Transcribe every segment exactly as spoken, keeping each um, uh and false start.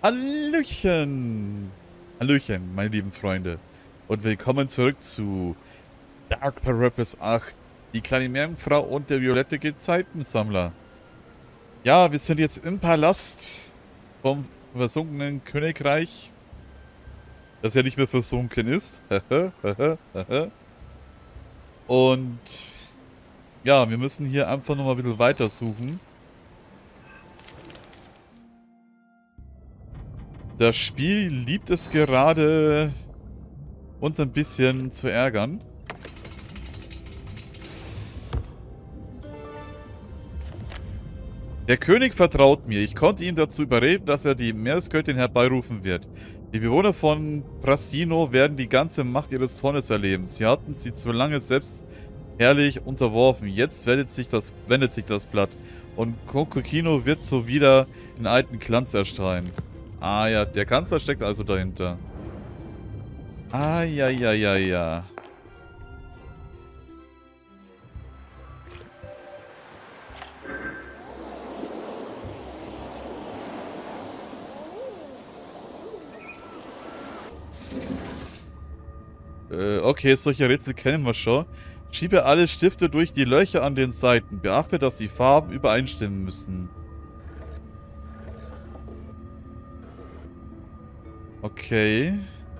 Hallöchen! Hallöchen, meine lieben Freunde. Und willkommen zurück zu Dark Purpose acht. Die kleine Meerjungfrau und der violette Gezeitensammler. Ja, wir sind jetzt im Palast vom versunkenen Königreich. Das ja nicht mehr versunken ist. Und ja, wir müssen hier einfach nochmal ein bisschen weiter suchen. Das Spiel liebt es gerade, uns ein bisschen zu ärgern. Der König vertraut mir. Ich konnte ihn dazu überreden, dass er die Meeresgöttin herbeirufen wird. Die Bewohner von Prasino werden die ganze Macht ihres Sohnes erleben. Sie hatten sie zu lange selbst herrlich unterworfen. Jetzt wendet sich das, wendet sich das Blatt. Und Kokokino wird so wieder in alten Glanz erstrahlen. Ah ja, der Kanzler steckt also dahinter. Ah ja, ja, ja, ja. Äh, okay, solche Rätsel kennen wir schon. Schiebe alle Stifte durch die Löcher an den Seiten. Beachte, dass die Farben übereinstimmen müssen. Okay.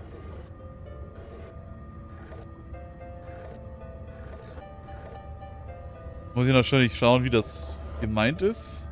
Muss ich natürlich schauen, wie das gemeint ist.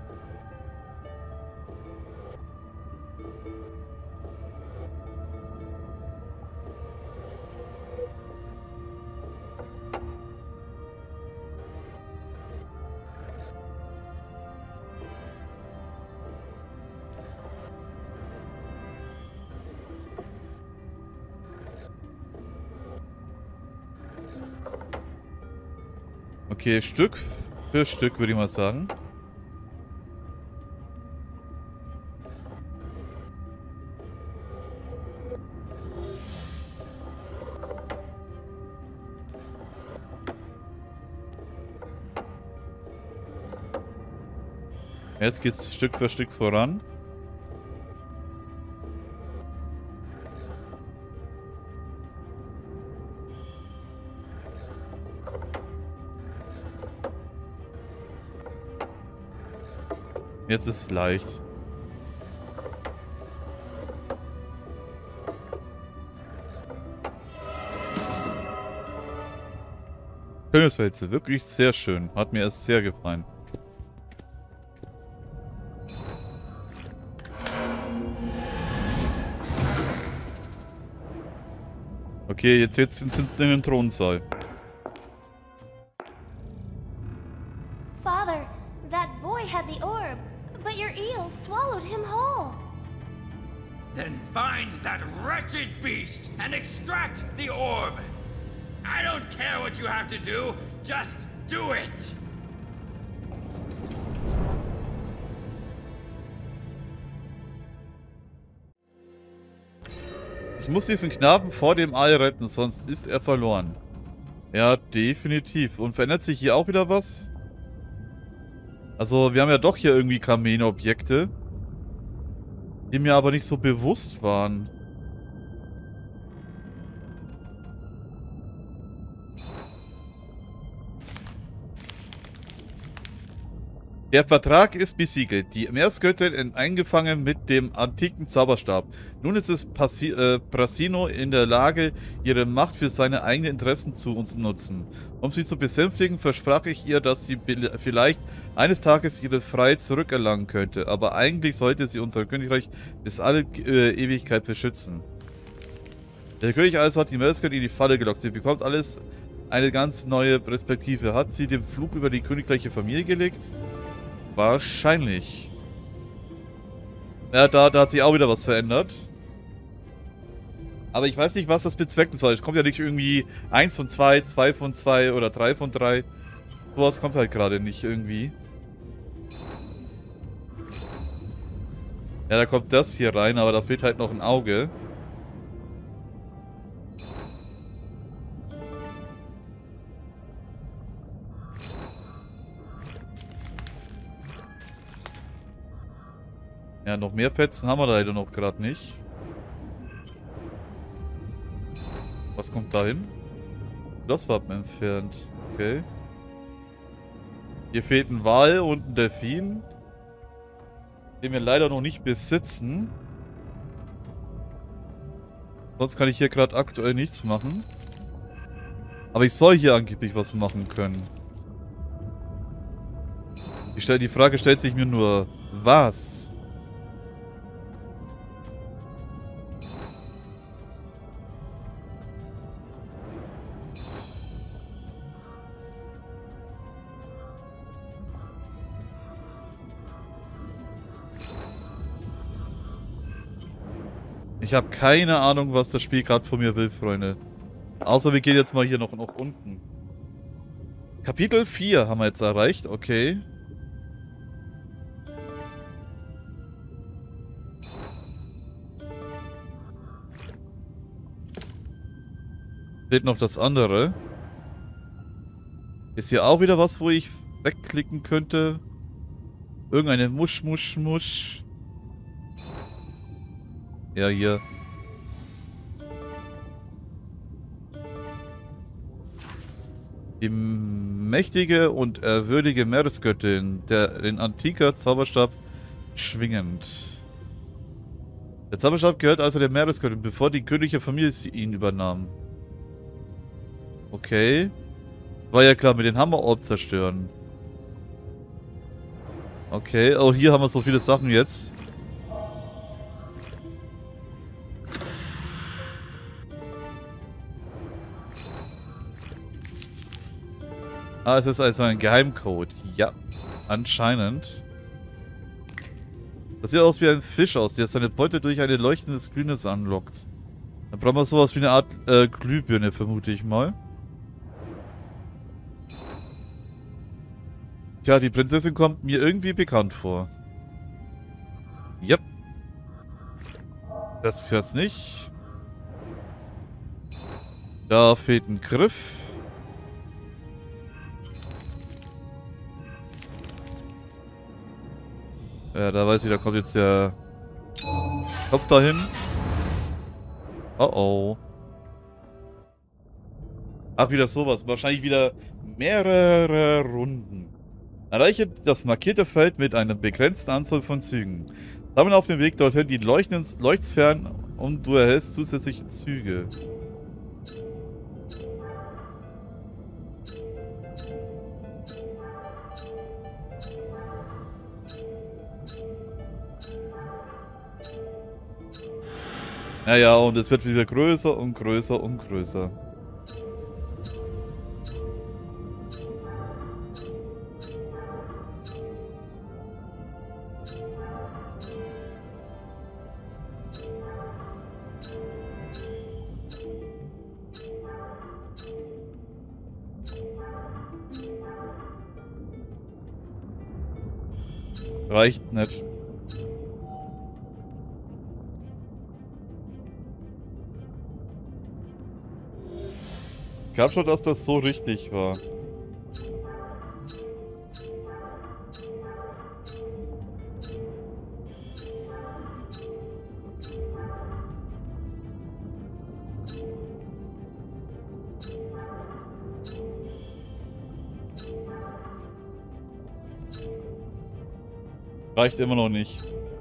Okay, Stück für Stück würde ich mal sagen. Jetzt geht's Stück für Stück voran. Jetzt ist es leicht. Königswälze, wirklich sehr schön. Hat mir es sehr gefallen. Okay, jetzt, jetzt sind es in den Thronsaal. Father, that boy had the orb, but your eel swallowed him whole. Then find that wretched beast and extract the orb. I don't care what you have to do, just do it. Ich muss diesen Knaben vor dem Aal retten, sonst ist er verloren. Ja, definitiv. Und verändert sich hier auch wieder was? Also, wir haben ja doch hier irgendwie Kameen-Objekte, die mir aber nicht so bewusst waren. Der Vertrag ist besiegelt. Die Meeresgöttin ist eingefangen mit dem antiken Zauberstab. Nun ist es Passi äh, Prasino in der Lage, ihre Macht für seine eigenen Interessen zu uns nutzen. Um sie zu besänftigen, versprach ich ihr, dass sie vielleicht eines Tages ihre Freiheit zurückerlangen könnte. Aber eigentlich sollte sie unser Königreich bis alle äh, Ewigkeit beschützen. Der König also hat die Meeresgöttin in die Falle gelockt. Sie bekommt alles eine ganz neue Perspektive. Hat sie den Flug über die königliche Familie gelegt? Wahrscheinlich. Ja, da, da hat sich auch wieder was verändert. Aber ich weiß nicht, was das bezwecken soll. Es kommt ja nicht irgendwie eins von zwei, zwei von zwei oder drei von drei. Sowas kommt halt gerade nicht irgendwie. Ja, da kommt das hier rein, aber da fehlt halt noch ein Auge. Ja, noch mehr Fetzen haben wir leider noch gerade nicht. Was kommt da hin? Schlosswappen entfernt. Okay. Hier fehlt ein Wal und ein Delfin. Den wir leider noch nicht besitzen. Sonst kann ich hier gerade aktuell nichts machen. Aber ich soll hier angeblich was machen können. Ich stell, die Frage stellt sich mir nur, was? Ich habe keine Ahnung, was das Spiel gerade von mir will, Freunde. Außer wir gehen jetzt mal hier noch nach unten. Kapitel vier haben wir jetzt erreicht, okay. Fehlt noch das andere. Ist hier auch wieder was, wo ich wegklicken könnte? Irgendeine Musch, Musch, Musch. Ja, hier. Die mächtige und ehrwürdige Meeresgöttin, der den antiker Zauberstab schwingend. Der Zauberstab gehört also der Meeresgöttin, bevor die königliche Familie ihn übernahm. Okay. War ja klar, mit den Hammerorb zerstören. Okay, oh, hier haben wir so viele Sachen jetzt. Ah, es ist also ein Geheimcode. Ja, anscheinend. Das sieht aus wie ein Fisch aus, der seine Beute durch ein leuchtendes Grünes anlockt. Dann brauchen wir sowas wie eine Art äh, Glühbirne, vermute ich mal. Tja, die Prinzessin kommt mir irgendwie bekannt vor. Yep. Das gehört's nicht. Da fehlt ein Griff. Ja, da weiß ich, da kommt jetzt der Kopf dahin. Oh oh. Ach, wieder sowas. Wahrscheinlich wieder mehrere Runden. Erreiche das markierte Feld mit einer begrenzten Anzahl von Zügen. Sammle auf dem Weg dorthin die leuchtenden Leuchtsphären und du erhältst zusätzliche Züge. Naja, und es wird wieder größer und größer und größer. Reicht nicht. Ich glaube schon, dass das so richtig war. Reicht immer noch nicht.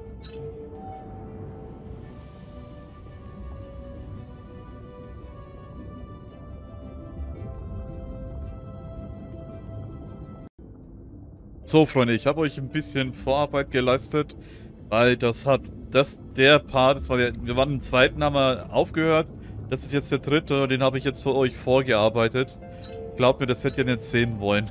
So, Freunde, ich habe euch ein bisschen Vorarbeit geleistet, weil das hat, das, der Part, das war der, wir waren im zweiten, haben wir aufgehört, das ist jetzt der dritte, den habe ich jetzt für euch vorgearbeitet. Glaubt mir, das hättet ihr nicht sehen wollen.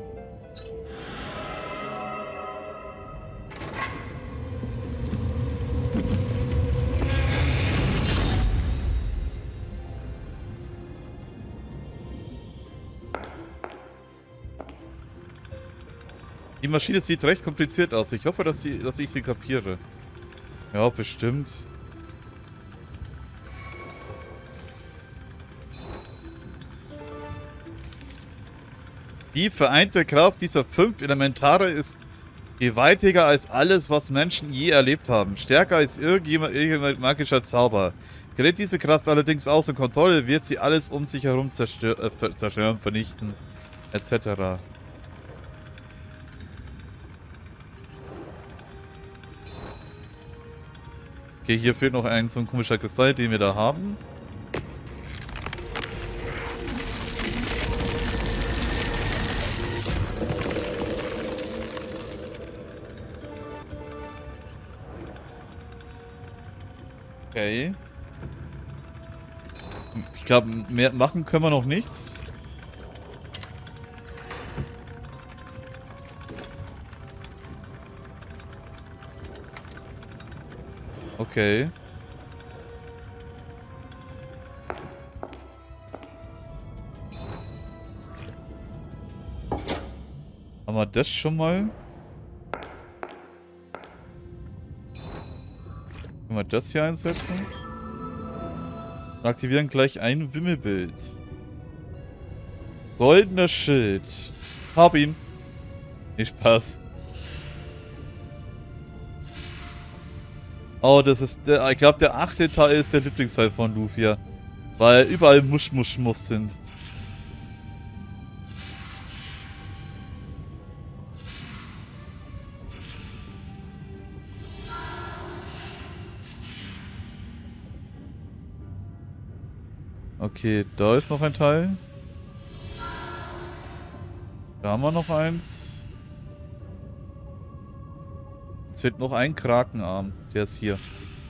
Die Maschine sieht recht kompliziert aus. Ich hoffe, dass, sie, dass ich sie kapiere. Ja, bestimmt. Die vereinte Kraft dieser fünf Elementare ist Gewaltiger als alles, was Menschen je erlebt haben. Stärker als irgendjemand, irgendein magischer Zauber. Gerät diese Kraft allerdings außer Kontrolle, wird sie alles um sich herum zerstör äh, zerstören, vernichten, et cetera. Okay, hier fehlt noch ein so ein komischer Kristall, den wir da haben. Okay. Ich glaube, mehr machen können wir noch nichts. Okay. Haben wir das schon mal? Können wir das hier einsetzen? Und aktivieren gleich ein Wimmelbild. Goldener Schild. Hab ihn. Nicht Spaß. Oh, das ist der, ich glaube der achte Teil ist der Lieblingsteil von Lufia. Weil überall Musch, Musch, Muss sind. Okay, da ist noch ein Teil. Da haben wir noch eins. Jetzt fehlt noch ein Krakenarm. Der ist hier.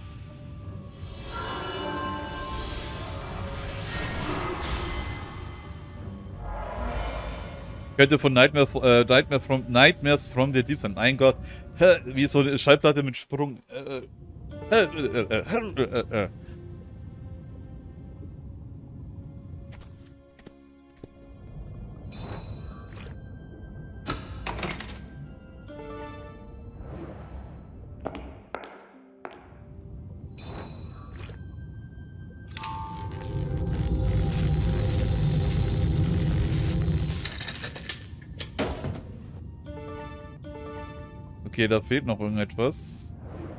Könnte von Nightmare, äh, Nightmare from, Nightmares from the Deep sein. Mein Gott. Wie so eine Schallplatte mit Sprung. Äh, äh, äh, äh, äh, äh, äh. Okay, da fehlt noch irgendetwas.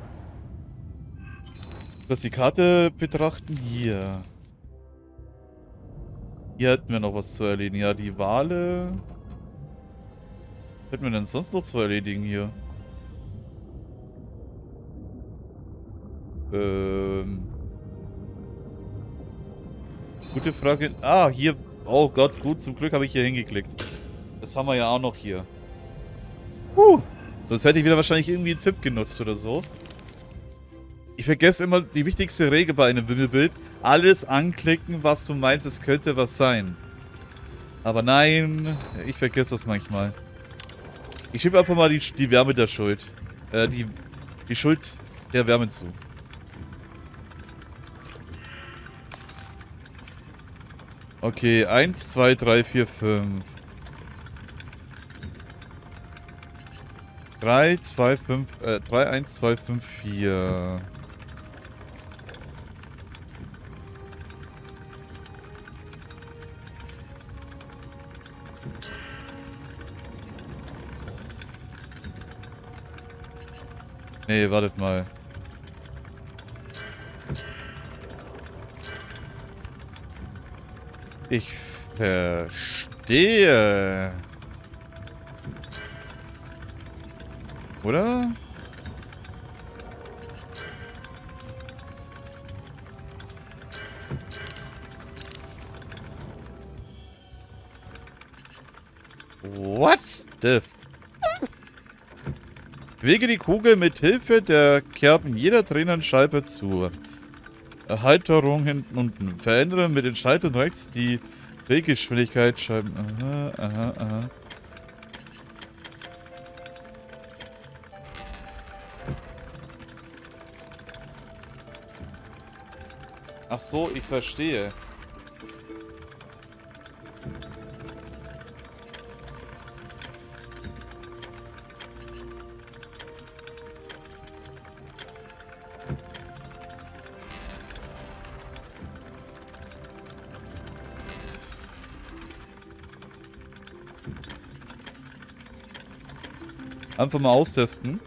Lass die Karte betrachten. Hier. Hier hätten wir noch was zu erledigen. Ja, die Wale. Was hätten wir denn sonst noch zu erledigen hier? Ähm. Gute Frage. Ah, hier. Oh Gott, gut. Zum Glück habe ich hier hingeklickt. Das haben wir ja auch noch hier. Huh. Sonst hätte ich wieder wahrscheinlich irgendwie einen Tipp genutzt oder so. Ich vergesse immer die wichtigste Regel bei einem Wimmelbild. Alles anklicken, was du meinst, es könnte was sein. Aber nein, ich vergesse das manchmal. Ich schiebe einfach mal die, die Wärme der Schuld. Äh, die, die Schuld der Wärme zu. Okay, eins, zwei, drei, vier, fünf. drei, zwei, fünf, äh, drei, eins, zwei, fünf, vier. Nee, wartet mal. Ich verstehe. Oder? What the f... Wege die Kugel mit Hilfe der Kerben jeder Tränenscheibe zur Erheiterung hinten unten. Verändere mit den Schaltern rechts die Drehgeschwindigkeit. Scheiben. Aha, aha, aha. Ach so, ich verstehe. Einfach mal austesten.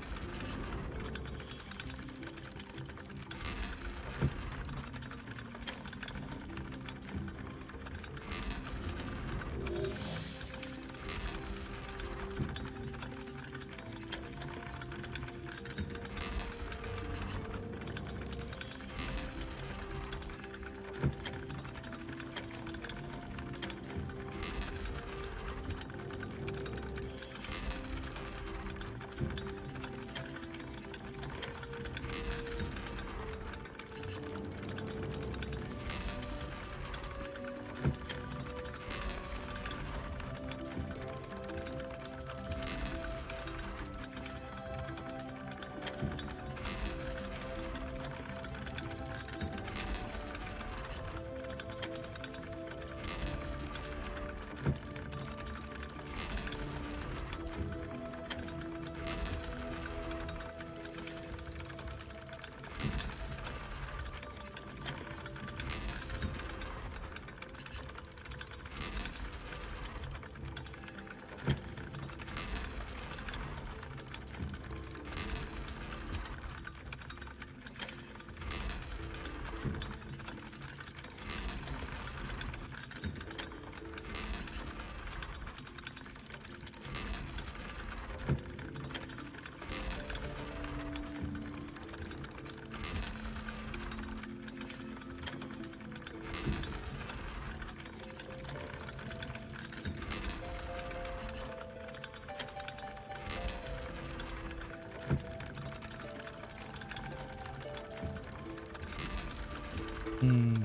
Hm.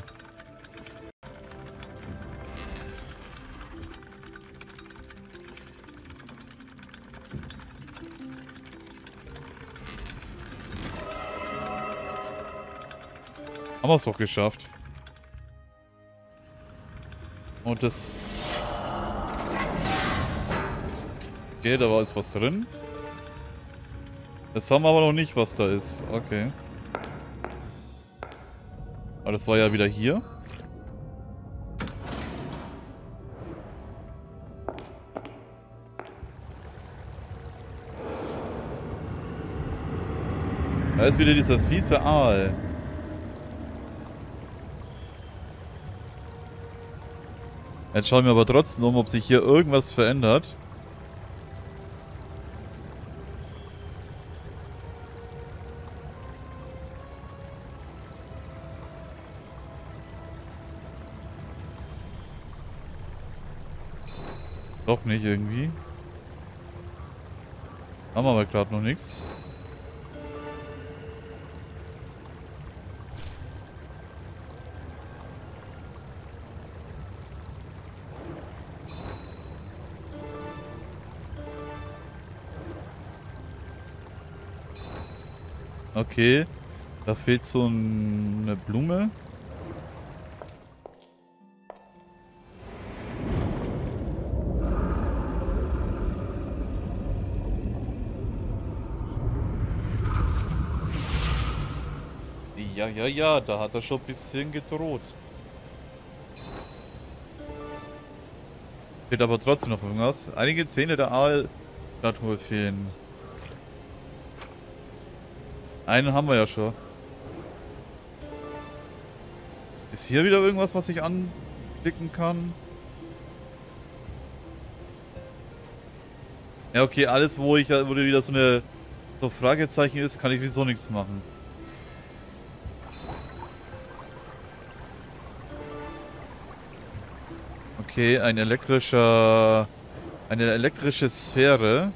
Haben wir es doch geschafft. Und das... Okay, da war jetzt was drin. Jetzt haben wir aber noch nicht, was da ist. Okay. Aber das war ja wieder hier. Da ist wieder dieser fiese Aal. Jetzt schauen wir aber trotzdem um, ob sich hier irgendwas verändert. Doch nicht irgendwie. Haben wir aber gerade noch nichts. Okay, da fehlt so ein, eine Blume. Ja, ja, ja, da hat er schon ein bisschen gedroht. Fehlt aber trotzdem noch irgendwas. Einige Zähne der Aalstatue fehlen. Einen haben wir ja schon. Ist hier wieder irgendwas, was ich anklicken kann? Ja, okay, alles, wo ich wo wieder so eine so Fragezeichen ist, kann ich wieso nichts machen. Okay, ein elektrischer... Eine elektrische Sphäre.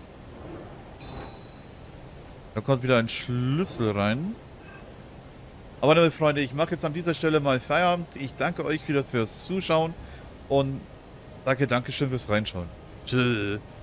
Da kommt wieder ein Schlüssel rein. Aber liebe Freunde, ich mache jetzt an dieser Stelle mal Feierabend. Ich danke euch wieder fürs Zuschauen und sage Dankeschön fürs Reinschauen. Tschüss.